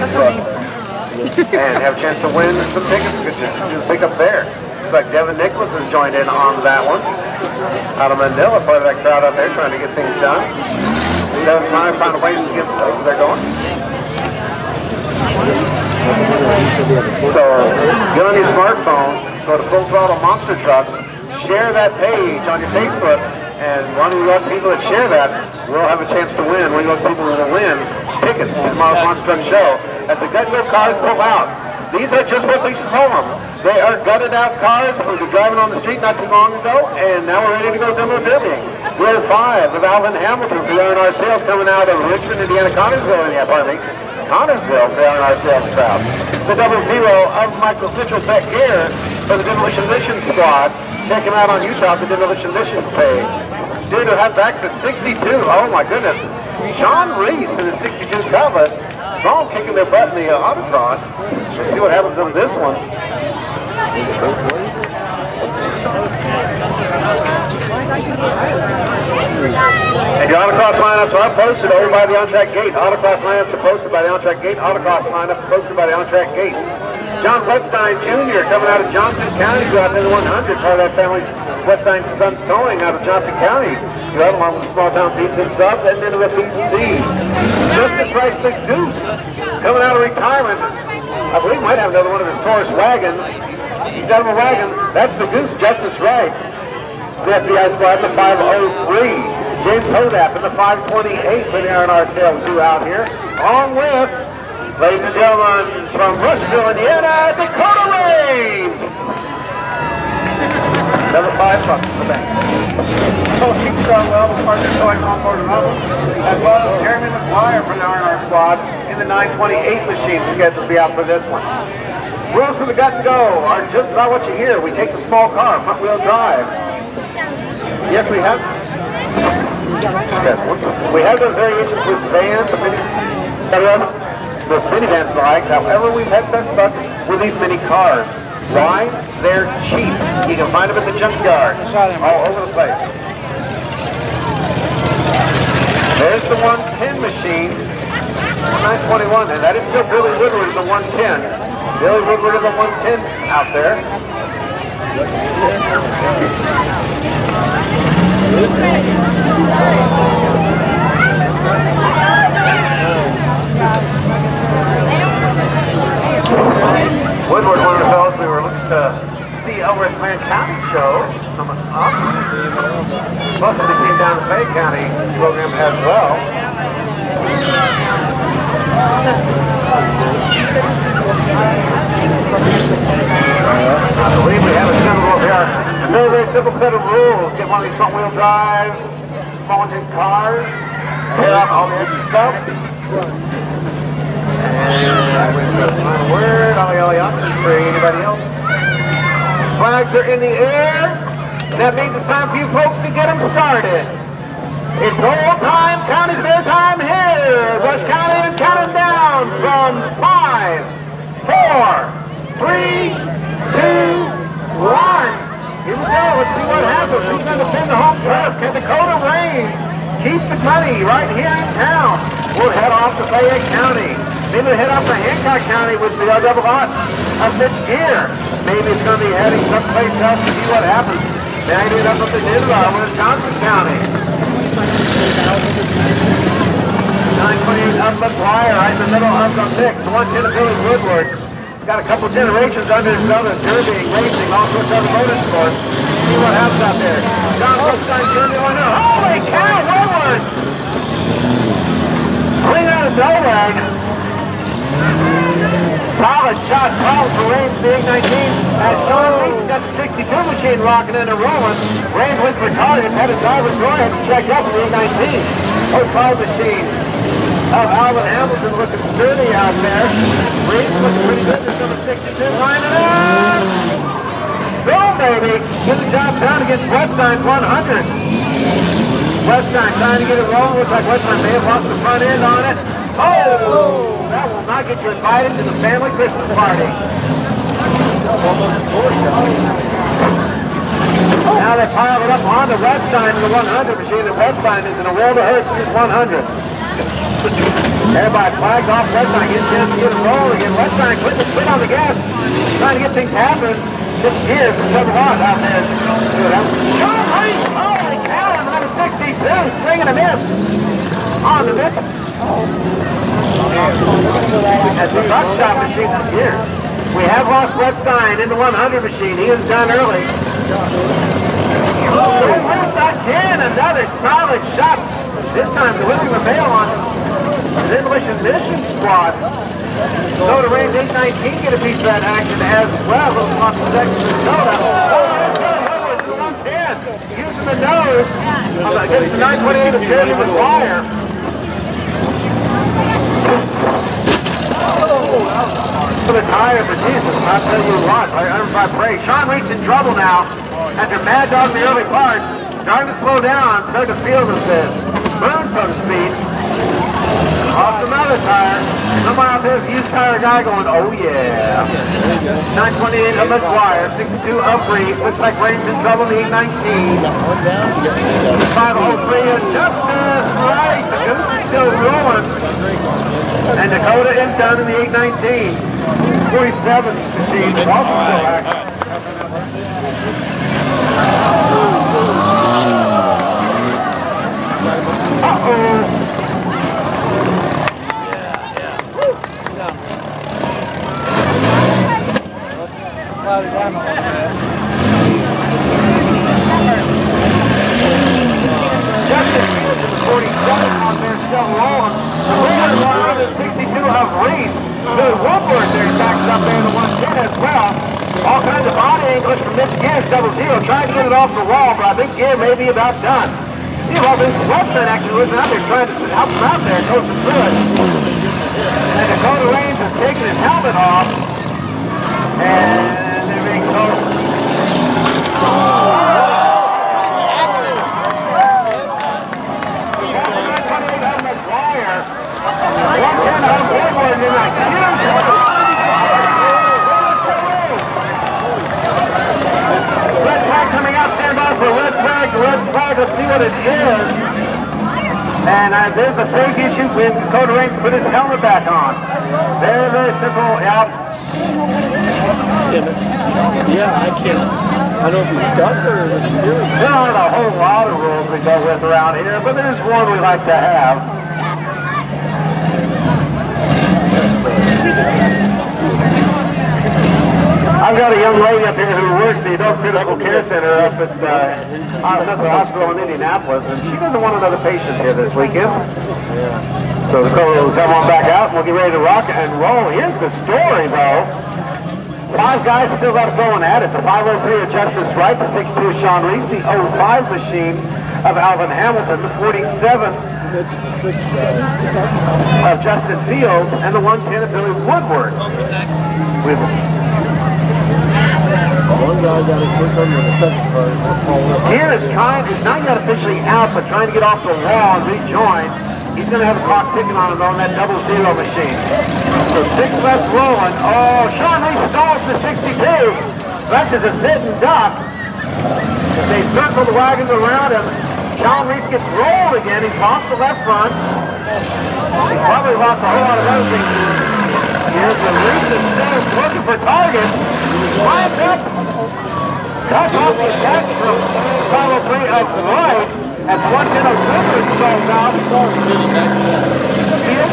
Facebook and have a chance to win some tickets to pick up there. Looks like Devin Nicholas has joined in on that one. Out of Mandela, part of that crowd out there trying to get things done. Devin's trying to find ways to get they're going. So get on your smartphone, go to Full Throttle Monster Trucks, share that page on your Facebook, and one of the people that share that will have a chance to win. One of those people will win tickets to tomorrow's Monster Truck Show as the gut-go cars pull out. These are just what we told them. They are gutted out cars that were driving on the street not too long ago, and now we're ready to go demo derbying. Row 5 of Alvin Hamilton for the R&R sales coming out of Richmond, Indiana, Connorsville, the R&R sales crowd. The 00 of Michael Mitchell back here for the Demolition Mission squad. Check him out on Utah, the Demolition Missions page. Dude, to have back the 62, oh my goodness. Sean Reese in the 62 Cutlass. Saw him kicking their butt in the autocross. Let's see what happens on this one. And your autocross lineups are posted over by the on-track gate. Autocross lineups are posted by the on-track gate. Autocross lineups are posted by the on-track gate. John Wetstein Jr. coming out of Johnson County, out in the 100, part of that family, Wetstein Sons Towing out of Johnson County. You have along with the small town pizza and subs, and into the PC. Justice Rice the Goose coming out of retirement. I believe he might have another one of his Taurus wagons. He's got him a wagon. That's the Goose, Justice Rice. The FBI squad, the 503. James Hodap in the 528 for the R&R sales due out here. Along with, ladies and gentlemen, from Rushville, Indiana, Dakota Reigns. Another $5 in the bank. So Keith Cromwell, the partner towing on board level, as well as Jeremy McGuire from the R&R squad in the 928 machine scheduled to be out for this one. Rules for the gut and go are just about what you hear. We take the small car, front wheel drive. Yes, we have. Yes, we have those variations with vans, the minivans like. However, we've had best luck with these mini cars. Why? They're cheap. You can find them at the junkyard, all over the place. There's the 110 machine, 921, and that is still Billy Woodward in the 110. Billy Woodward in the 110 out there. Woodward, one of the fellows we were looking to see over at Grand County show coming up. Plus, they came down to Fayette County program as well. I believe we have a simple here. A very, very simple set of rules. Get one of these front wheel drive, small engine cars, tear out all the extra stuff. And we've got a final word. Ollie options for anybody else. Flags are in the air. That means it's time for you folks to get them started. It's all time, county fair time here. Rush County and counting down from 5, 4, 3, 2, 1. Here we go. Let's see what happens. Who's going to defend the home turf? Can Dakota Reigns keep the money right here in town? We'll head off to Fayette County. Maybe we'll head off to Hancock County with the double hot of Mitch Gear. Maybe it's going to be heading someplace else to see what happens. Maybe that's what they did with Johnson County. 928 up McGuire, right in the middle of the mix. The 110 of Billy Woodward. He's got a couple generations under his belt of derbying, racing, all sorts of other motorsports. See what happens out there. John Wetstein Jr. Holy cow, Woodward! Swing out of nowhere. Solid shot call for Reigns, the 819. As Sean Reese got the 62 machine rocking and rolling. Reigns went for target, had a driver's door, had to check up with the 819. Call machine of Alvin Hamilton looking sturdy out there. Reese looking pretty good. There's number 62 lining up. Go, baby. Get the job done against Wetstein's 100. Wetstein trying to get it rolling. Looks like Wetstein may have lost the front end on it. Oh! That will not get you invited to the family Christmas party. Now they piled it up on the Wetstein in the 100 machine, and Wetstein is in a world of hurt with his 100. Everybody flags off. Westside gets a chance to get a roll again. Westside putting the foot on the gas, trying to get things happening. Just gears for several hours out there. Sean Reese, holy cow, number 62, swinging a miss on the mix. That's the truck stop machine up here. We have lost Westside in the 100 machine. He is done early. Again, another solid shot. This time delivering the bail on the Demolition Mission Squad. Soda Range 819 get a piece of that action as well. Little off the second for Soda. Using the nose against the 928 of Jeremy McGuire. For the tire for Jesus, I'll tell you what, I pray. Sean Reese in trouble now after Mad Dog in the early part. Starting to slow down, starting to feel this burn, so to speak. Off another tire. Somewhere out there's a used tire guy going, oh yeah. 928 of McGuire, 62 of Reese. Looks like Rain's in trouble in the 819. 503 of Justice, right. The goose is still rolling. And Dakota is done in the 819. 47 machine, also still active. Uh-oh. Justice Fields in the 47 out there still rolling. The 62 of Reese. Billy Woodward there backs up there in the 110 as well. All kinds of body angles from Mitch Gears, 00, trying to get it off the wall, but I think Gear may be about done. See if all this Western actually was out there trying to help him out there, coach him through it. And Dakota Raines has taken his helmet off. And they're being close. Red flag coming out, stand by for red flag, let's see what it is. And there's a safety issue with Dakota Raines put his helmet back on. Very, very simple, yeah. Yeah, I can't. I don't know if he's stuck or if he's doing. There aren't a whole lot of rules we go with around here, but there's one we like to have. I've got a young lady up here who works the Adult Critical Care Center up at the hospital in Indianapolis, and she doesn't want another patient here this weekend. So the Dakota will come on back out, and we'll get ready to rock and roll. Here's the story, though. 5 guys still got going at it. The 503 of Justice Wright, the 62 of Sean Reese, the 05 machine of Alvin Hamilton, the 47 of Justin Fields, and the 110 of Billy Woodward. One guy got it pushed under the second car and falling up. Gear is not yet officially out, but trying to get off the wall and rejoin. He's going to have a clock ticking on him on that 00 machine. So 6 left rolling. Oh, Sean Reese stalls the 62. Left is a sit and duck. They circle the wagons around him. Sean Reese gets rolled again. He's lost the left front. He's probably lost a whole lot of other things. Here's the Reese is still looking for targets. Climbs up. Cuts off the attack from 503 of Wright. As 110 of Woodward stalls out. Fields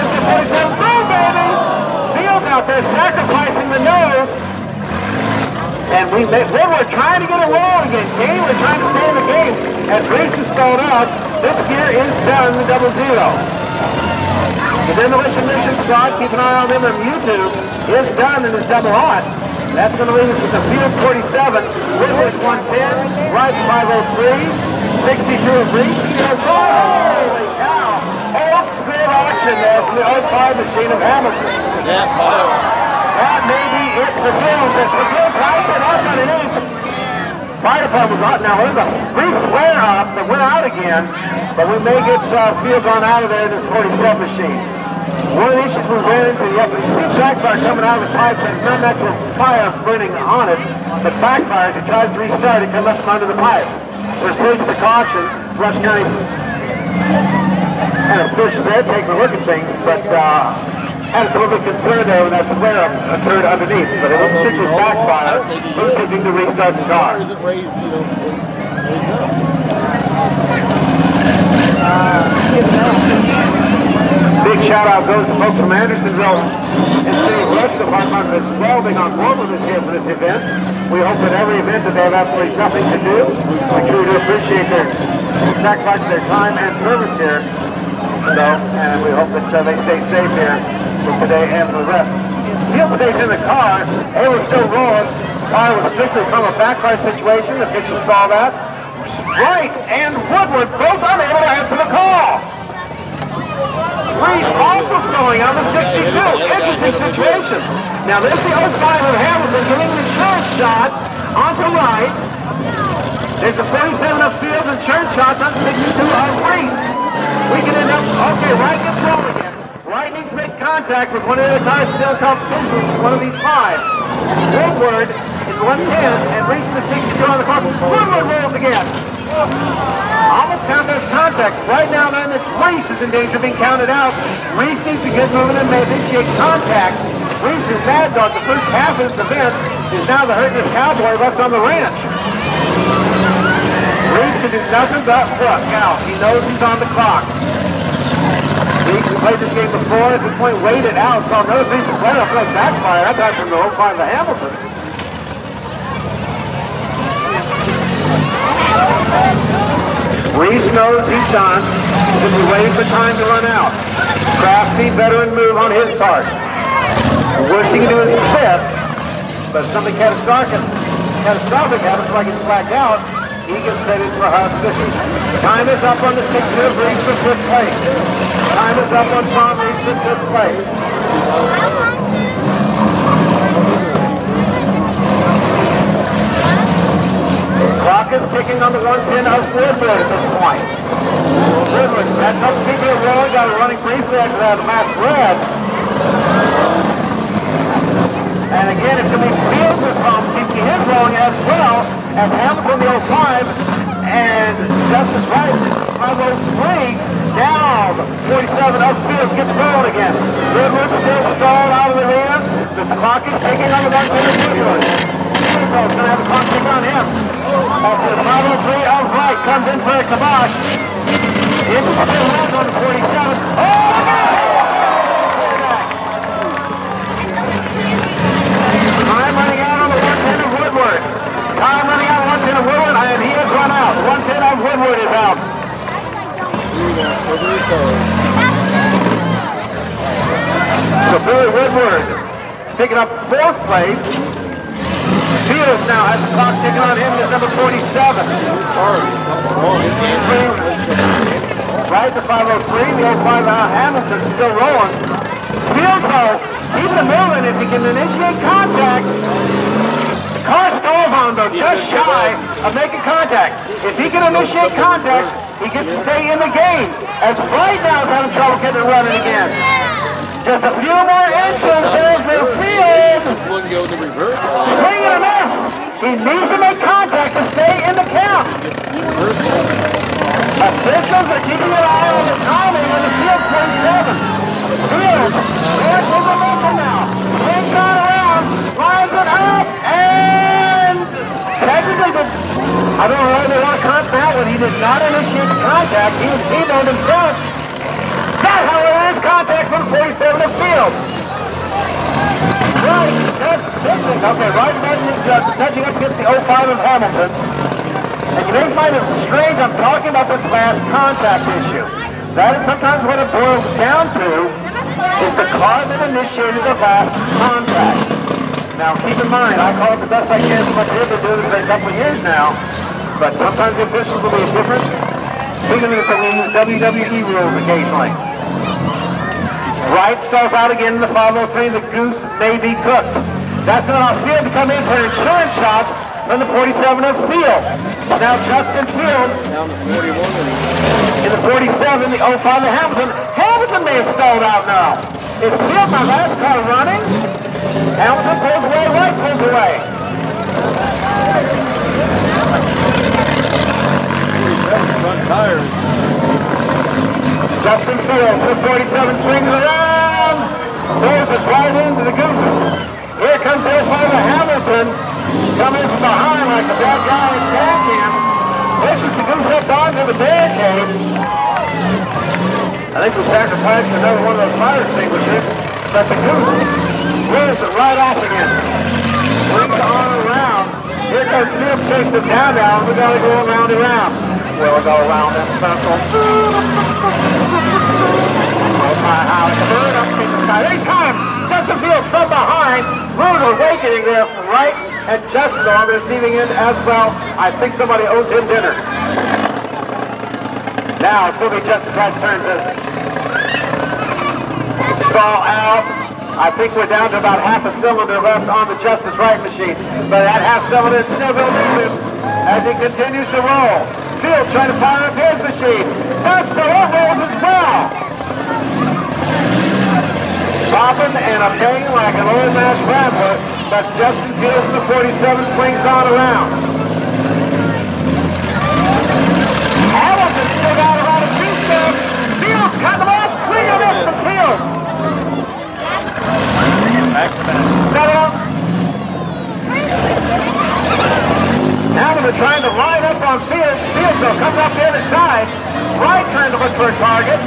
out there sacrificing the nose. And Woodward trying to get a roll again. Kane was trying to stay in the game. As Reese is stalled out, this gear is done, the 00. The Demolition Mission Squad, keep an eye on them on YouTube, is done in this double hot. That's going to leave us with the Field 47, Woodward 110, Wright 503, 62 of Reese. Holy cow! Old school action there from the 05 machine of Hamilton. That may be it for Fields. As the Fields right there, up on an 8. Fire department was out. Now there's a brief flare up that went out again, but we may get Fields on out of there in this 47 machine. One of the issues we ran into, you see backfire coming out of the pipe, there's no natural fire burning on it, but backfires, it tries to restart, it comes up from under the pipes. For safety precaution, Rush County And officials there taking a look at things, but had a little bit of concern there when that flare occurred underneath. But it was strictly backfire. Who's looking to restart the car? Is it raised, you know, raised up? Big shout out goes to folks from Andersonville and City Rushville Department that's well being on board with us here for this event. We hope that every event that they have absolutely nothing to do. We truly do appreciate their sacrifice of their time and service here. So, and we hope that they stay safe here for today and for the rest. Field stays in the car. Hey, we're still rolling. The car was strictly from a backfire situation. The officials saw that. Wright and Woodward both unable to answer the call. Reese also slowing on the 62. Interesting situation. Now there's the 05 of Hamilton getting the insurance shot onto Wright. There's the 47 of Field insurance shots on 62 of Reese. We can end up, okay, Wright gets rolled again. Wright needs to make contact with one of the cars still in competition, one of these five. Woodward is 110 and Reese is the 62 on the car. Woodward rolls again. Almost count as contact. Right now, then, it's Reese is in danger of being counted out. Reese needs to get moving and initiate contact. Reese is mad dog. The first half of this event is now the hurtless cowboy left on the ranch. Reese can do nothing but look out. He knows he's on the clock. Reese has played this game before. At this point, waited out. Saw no Reese is right up like backfire. That time from the 05 to Hamilton. Reese knows he's done. He's simply waiting for time to run out. Crafty veteran move on his part. The worst he can do is fifth, but if something catastrophic happens like he's blacked out, he gets headed for a high position. Time is up on the 6-2 of Reese for 5th place. Time is up on Tom Reese for 5th place. Clock is ticking on the 110 of Woodward at this point. Woodward had no people rolling, got a running briefly after that last red. And again, it's going to be Fields with keeping his rolling as well as Hamilton the 05 and Justice Rice 503 down. 47 of Fields gets rolling again. Woodward still stalled out of the rear. The clock is ticking on the 110 of Woodward. He's going to have a clock tick on him. After the 503 of Wright comes in for a kibosh. Into the left on the 47. Oh, time running out on the 110 of Woodward. Time running out on 110 of Woodward, and he has run out. 110 of Woodward is out. So Billy Woodward picking up 4th place. Fields now has the clock ticking on him. Is number 47. Right to 503. The 05 out Hamilton still rolling. Fields though, keeping it moving. If he can initiate contact, the car stalls on though, just shy of making contact. If he can initiate contact, he gets to stay in the game. As Wright now is having trouble getting it running again. Just a few more inches. There's the Fields. Swing and a miss. He needs to make contact to stay in the count. Officials are keeping an eye on the timing when the Fields 27. Fields, there's the momentum now. Swings on around, lines it up, and technically, I don't know why they want to count that one. He did not initiate the contact. He was T-boned himself. That, however, is contact from 47 of Fields. Right, that's pitching. Okay, right touching up against the 05 of Hamilton. And you may find it strange I'm talking about this last contact issue. That is sometimes what it boils down to, is the car that initiated the last contact. Now, keep in mind, I call it the best I can from what they've been doing for a couple of years now, but sometimes the officials will be different. Speaking of the WWE rules occasionally. Wright stalls out again in the 503. The goose may be cooked. That's going to allow Field to come in for an insurance shot from the 47 of Field. Now Justin Field down to 41. in the 47, the 05 of Hamilton. Hamilton may have stalled out now. Is Field my last car running? Hamilton pulls away, Wright pulls away. Front tires. Justin Fields, the 47 swings around. Throws us right into the goose. Here comes the Father Hamilton. Coming from behind like the bad guy in Tag Camp. Pushes the goose up onto the barricade. I think we sacrificed another one of those fire extinguishers, but the goose rolls it right off again. Swings on around. Here comes Fields, chasing him down now. We gotta go around and around. We'll go around that circle. He's got him. Justin Fields from behind. Rude awakening there from right. And Justin on the receiving end as well. I think somebody owes him dinner. Now it's going to be Justice Wright's turn to stall out. I think we're down to about half a cylinder left on the Justice Wright machine. But that half cylinder is still going to leave him as he continues to roll. Fields trying to fire up his machine. That's the rolls as well. Popping and a bang like an old match rattler, but Justin Fields in the 47 swings on around. Hamilton still got about a two-step. Fields cut him off, swing him in from Fields. Cut him. Hamilton trying to line up on Fields. Fields though comes off the other side. Wright trying to look for a target.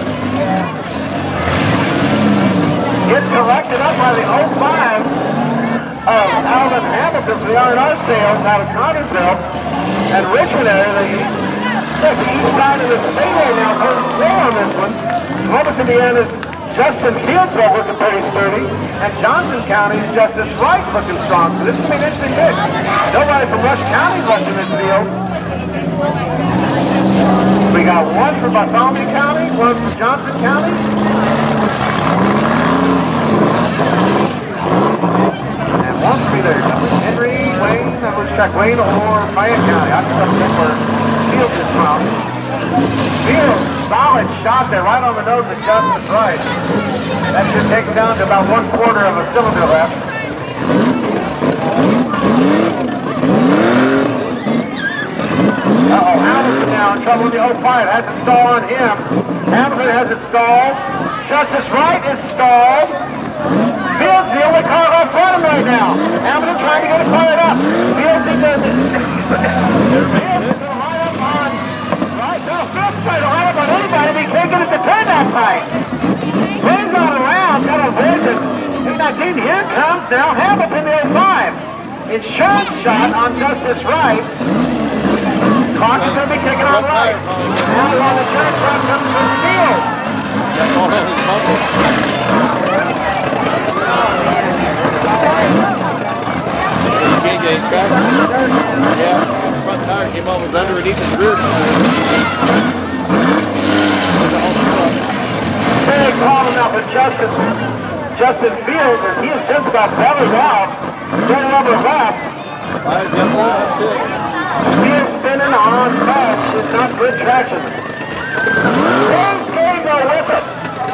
Gets collected up by the 05 of Alvin Hamilton for the R&R sales out of Connersville. And Richmond area, the east side of the state right now, pretty slow on this one. Columbus, Indiana's Justin Fields looking pretty sturdy. And Johnson County's Justice Wright looking strong. So this is going to be an interesting pick. Nobody from Rush County rushing this field. We got one from Bartholomew County, one from Johnson County. And one from either Henry, Wayne, let's check Wayne or Fayette County. I can think where Fields is from. Fields, solid shot there right on the nose of Justice Wright. That should take him down to about 1/4 of a cylinder left. Uh-oh, Hamilton now in trouble with the 05. Has it stalled on him. Hamilton has it stalled. Justice Wright is stalled. Fields the only car left running right now. Hamilton trying to get it fired up. Fields he does it. Fields is going to line up on Wright. No, Fields trying to line up on anybody, but he can't get it to turn that tight. Swings on around, got a vision. 219, here comes now Hamilton the 05. Insurance shot on Justice Wright. Clock is going to be kicking on Wright. Now on the insurance shot comes from Fields. That's all in his bubble. You can't get it back. Yeah, his front tire came off, was underneath his rear tire. Big problem now for Justin Fields as he is just about bellied out. Turn over left. Speed spinning on touch is not good traction. James Game though with it.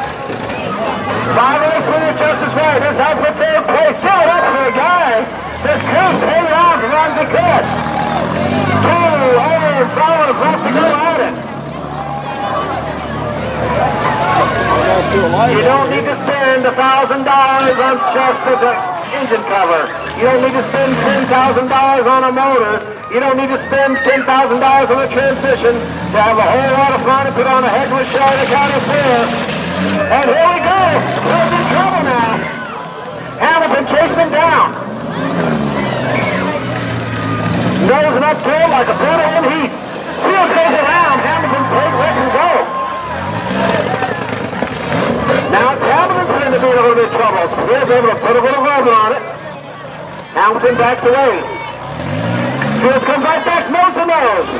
5-0 clear Justice Wright. This out for third place. Still up for the guy. This Coos hanging on as long as he could. 2 over 5 across to go at it. You don't need to spend $1,000 on just the engine cover. You don't need to spend $10,000 on a motor. You don't need to spend $10,000 on a transmission to have a whole lot of fun and put on a heck of a show at the county fair. And here we go. We're in trouble now. Hamilton chasing him down. Nosing up to him like a butter in heat. Field goes around. Hamilton takes let him go. Now it's Hamilton's turn to be in a little bit of trouble. So Field's able to put a little rubber on it. Hamilton backs away. Fields comes right back nose to nose.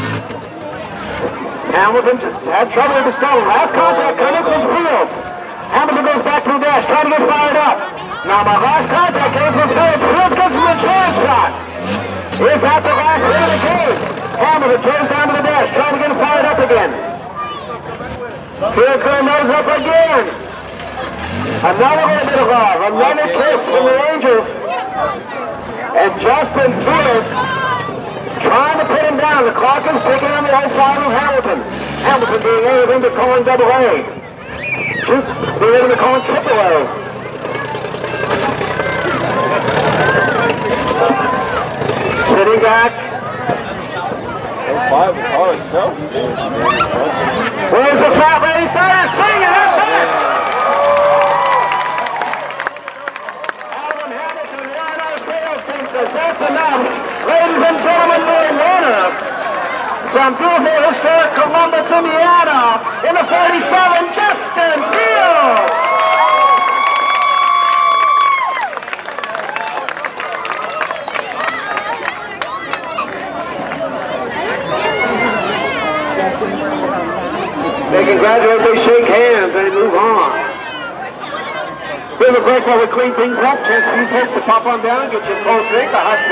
Hamilton had trouble with the stone. Last contact coming from Fields. Hamilton goes back to the dash, trying to get fired up. Now my last contact came from Fields. Fields gets an insurance shot. Is that the last hit of the game? Hamilton turns down to the dash, trying to get him fired up again. Fields going to nose up again. Another little bit of love. Another kiss from the Angels. And Justin Fields trying to put him down. The clock is ticking on the 05 of Hamilton. Hamilton doing everything but calling double A. They're going to call it AAA. Sitting back. 05, the car itself. Where's the fat lady starter? Swinging, that's it! Alvin Hamilton, right on sales team says that's enough. Ladies and gentlemen, the winner from beautiful historic Columbus, Indiana, in the 47, Justin Fields! They congratulate, they shake hands, and move on. Here's a break while we clean things up. Chance for you folks to pop on down, get your cold drink, a hot